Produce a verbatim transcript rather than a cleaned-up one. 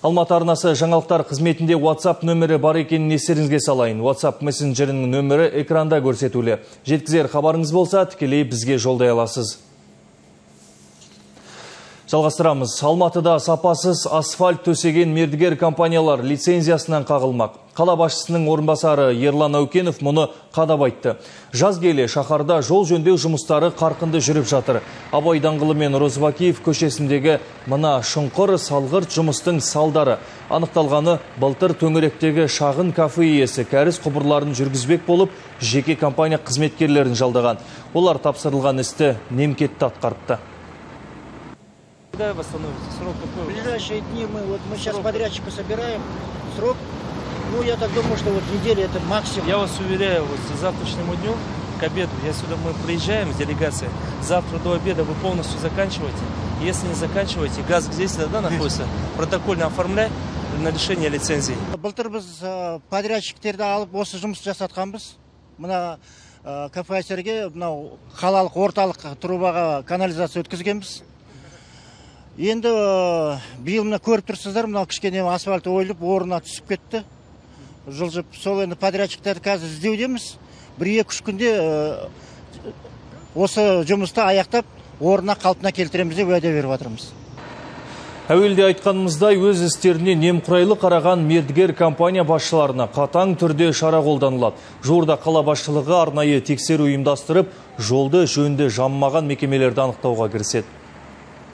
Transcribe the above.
Алматы арнасы жаңалықтар қызметінде WhatsApp нөмірі бар екенін естеріңізге салайын. WhatsApp мессенджерінің нөмірі экранда көрсетулі. Жеткізер хабарыңыз болса, тікелей бізге жолдай аласыз. Жалғастырамыз. Алматыда сапасыз асфальт төсеген мердігер компаниялар лицензиясынан қағылмақ. Қала басшысының орынбасары Ерлан Аукенов мұны қадап айтты. Жаз келе шаһарда жол жөндеу жұмыстары қарқынды жүріп жатыр. Абай даңғылы мен Розыбакиев көшесіндегі мына шұңқыр салғырт жұмыстың салдары анықталғаны. Былтыр төңіректегі шағын кафе иесі кәріз құбырларын жүргізбек болып, жеке компания қызметкерлерін жалдаған. Олар тапсырылған істі немкетті атқарыпты. Когда восстановится? Срок какой? В ближайшие дни мы, вот мы сейчас подрядчика собираем. Срок, ну я так думаю, что вот неделя это максимум. Я вас уверяю, вот к завтрашнему дню, к обеду, я сюда, мы приезжаем с делегацией, завтра до обеда вы полностью заканчиваете. Если не заканчиваете, газ здесь да, находится, протокольно оформляй на лишение лицензии. Былтыр біз подрядчиктерді алып осы жұмыс жасатқанбыз. Мына кафетерге, мынау қалалық орталық трубаға канализация өткізгенбіз. Енді биыл мына көріп тұрсыздар, мынау кішкене асфальт ойылып, орнына түсіп кетті. Жылжып, сол енді подрядчиктерді қазір іздеудеміз. бір-екі үш күнде осы жұмысты аяқтап, орнына қалпына келтіреміз деп уәде беріп жатырмыз. Әуелде айтқанымыздай, өз істеріне немқұрайлы қараған мердігер компания басшыларына қатаң түрде шара қолданылады. Жуырда қала басшылығы арнайы тексеру ұйымдастырып, жолды жөнді жанмаған мекемелерді анықтауға кіріседі.